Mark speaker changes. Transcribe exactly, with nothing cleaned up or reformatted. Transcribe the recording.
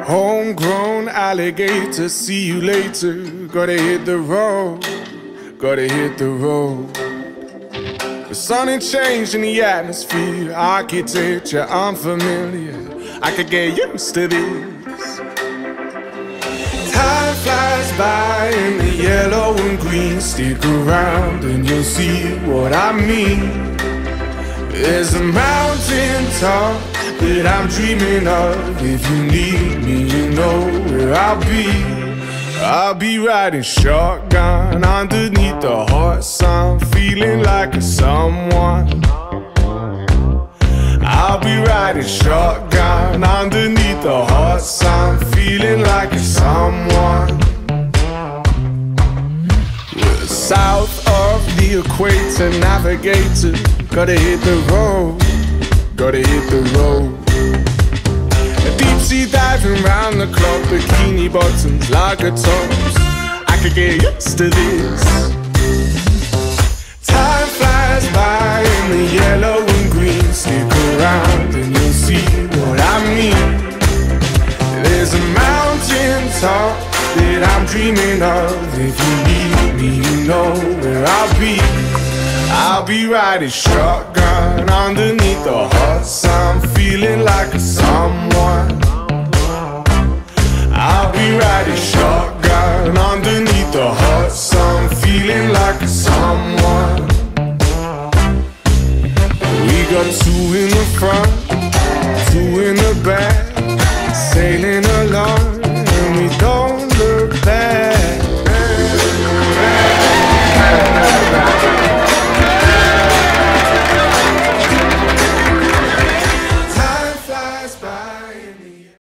Speaker 1: Homegrown alligator, see you later. Gotta hit the road, gotta hit the road. The sun ain't changing the atmosphere, architecture unfamiliar. I could get used to this. Time flies by in the yellow and green. Stick around and you'll see what I mean. There's a mountain top that I'm dreaming of. If you need me, you know where I'll be. I'll be riding shotgun underneath the hot sun, feeling like a someone. I'll be riding shotgun underneath the hot sun, feeling like a someone. We're south of the equator, navigator. Gotta hit the road, gotta hit the road. Deep sea diving round the clock, bikini bottoms, lager tops. I could get used to this. Time flies by in the yellow and green. Stick around and you'll see what I mean. There's a mountain top that I'm dreaming of. If you need me, you know where I'll be. I'll be riding shotgun underneath the hot sun, feeling like a someone. I'll be riding shotgun underneath the hot sun, feeling like a someone. We got two in the front, two in the back, sailing along